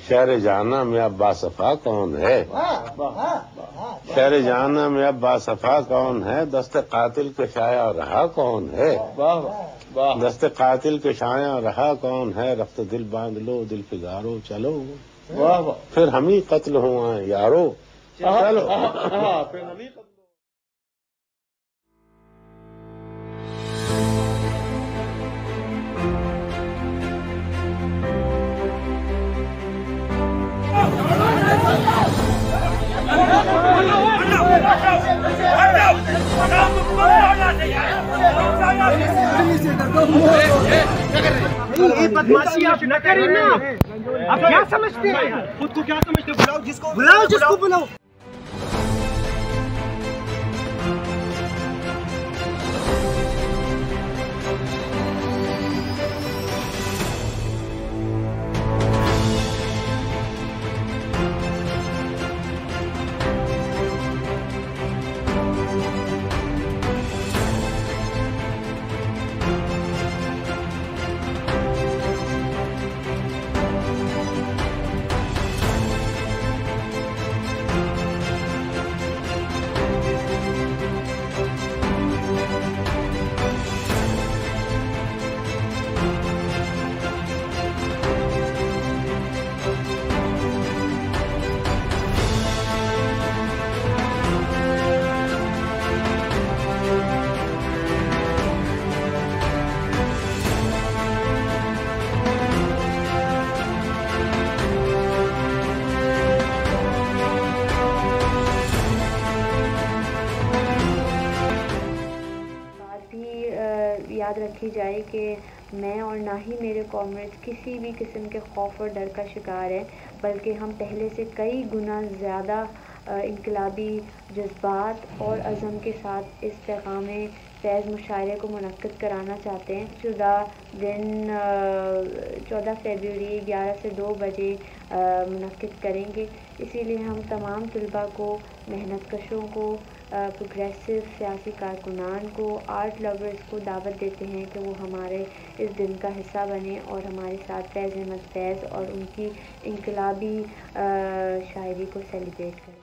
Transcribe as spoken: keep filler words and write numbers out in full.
शहर जाना में अब बासफा कौन है, शहर जाना में अब बासफा कौन है, दस्ते कातिल के शाया रहा कौन है, दस्ते कातिल के शाया रहा कौन है, रफ्त दिल बांध लो दिल फिगारो चलो, फिर हम ही कत्ल हुआ यारो चलो, फिर हम ही ये बदमाशी आप न करें ना। आप क्या समझते हैं, खुद को क्या समझते हैं? बुलाओ जिसको बुलाओ जिसको बुलाओ। याद रखी जाए कि मैं और ना ही मेरे कॉमरेड्स किसी भी किस्म के खौफ और डर का शिकार हैं, बल्कि हम पहले से कई गुना ज़्यादा इनकलाबी जज्बात और अज़म के साथ इस पैगाम फैज़ मुशायरे को मुनक्किद कराना चाहते हैं। चौदह दिन चौदह फरवरी ग्यारह से दो बजे मुनक्किद करेंगे। इसीलिए हम तमाम तलबा को, मेहनत कशों को, प्रोग्रेसिव सियासी कारकुनान को, आर्ट लवर्स को दावत देते हैं कि वो हमारे इस दिन का हिस्सा बने और हमारे साथ फैज़ अहमद फैज़ और उनकी इनकलाबी शायरी को सेलिब्रेट करें।